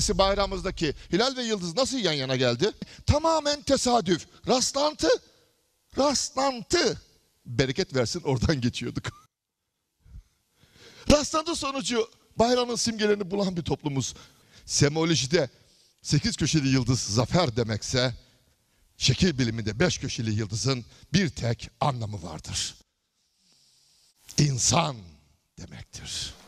simgesi bayrağımızdaki hilal ve yıldız nasıl yan yana geldi? Tamamen tesadüf, rastlantı. Rastlantı. Bereket versin, oradan geçiyorduk. Rastlantı sonucu bayrağın simgelerini bulan bir toplumuz. Semolojide 8 köşeli yıldız zafer demekse, şekil biliminde 5 köşeli yıldızın bir tek anlamı vardır. İnsan demektir.